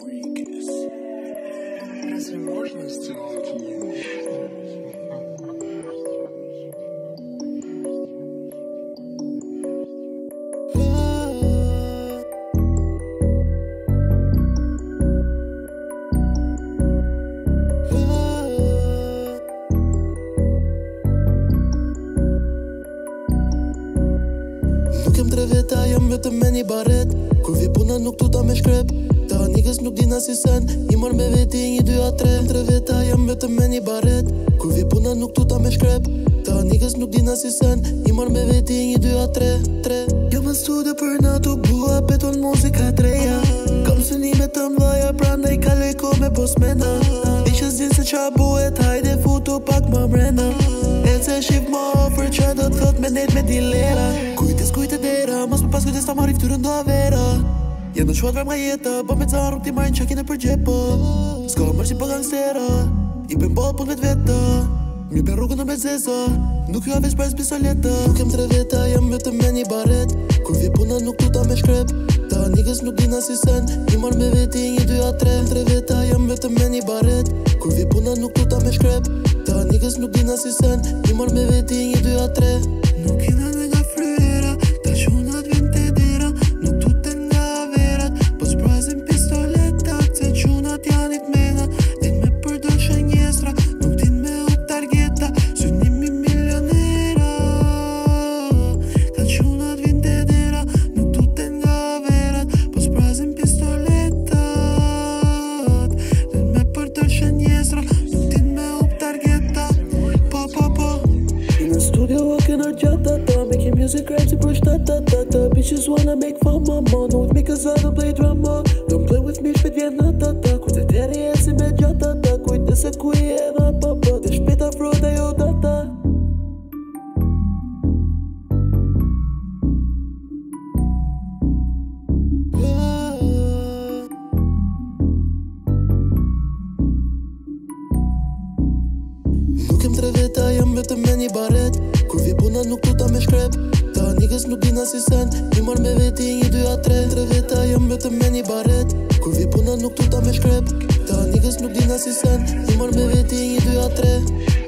Разве можно сделать лучше? Nuk jem tre veta, jam vetëm me një baret. Kur vi puna nuk tuta me shkrep. Ta nigës nuk dina si sen. I marr me veti 1, 2 a 3. Tre veta, jam vetëm me një baret. Kur vi puna nuk tuta me shkrep. Ta nigës nuk dina si sen. I marr me veti 1, 2 a 3. Jam në studio për na të bua, beton muzika treja. Kam synime të mdhaja, prandaj kaloj ko me bosmena. Di që s'din se qa buhet, hajde futu pak më mrena. E se shif më ofër që do t'thot me net me dilera. Kujtes kujte dera, mos më pas kujtes ta marri ftyrën do avera. Jem në shuat vrem nga jeta, po me ca rrug ti marrin qakin e për gjepo. S'ka mërë si po gangstera, i bën bol pun vet veta. Mi bën rrugën në bezeza, nuk ju avesh pres pistoleta. Nuk jem tre veta, jam vetëm me një baret. Kur vi puna nuk tuta me shkrep. Ta nigës nuk dina si sen, i marr me veti 1, 2 a 3. Tre veta, jam vetëm me një baret. Kur vi puna nuk tuta me shkrep. Ta nigës nuk dina si sen, i marr me veti 1, 2 a 3. Nuk jena dhe nga fryera, ta qunat vjen te dera. Nuk tuten nga verat, po s'prazin pistoletat. Se qunat janë i t'mena, din me përdor shënjestra. Nuk din me up targeta, synimi milionera. Ta qunat vjen te dera, nuk tuten nga verat, po s'prazin pistoletat. Din me përdor shënjestra, nuk din me up targeta. Po in the studio walking our jata, making music rhymes and push ta. Bitches wanna make fun, mama. Know with me cause I don't play drama. Don't play with me, shpet vjen na ta. Kujt e teri e si me gjata. Kujt nëse ku i edha papa. Dhe shpet afro dhe jo data. Nuk jem tre veta, jam vetëm me një baret. Kur vi puna nuk tuta me shkrep. Ta nigës nuk dina si sen, i marr me veti 1, 2 a 3. Tre veta, jam vetëm me një baret. Kur vi puna nuk tuta me shkrep. Ta nigës nuk dina si sen, i marr me veti 1, 2 a 3.